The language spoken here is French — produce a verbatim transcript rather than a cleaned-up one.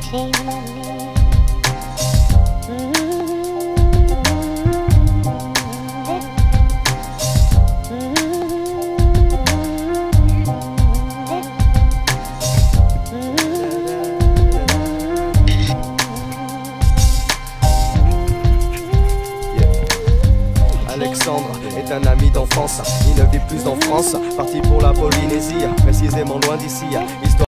shame on me. Alexandre est un ami d'enfance, il ne vit plus en France, parti pour la Polynésie, précisément loin d'ici. Histoire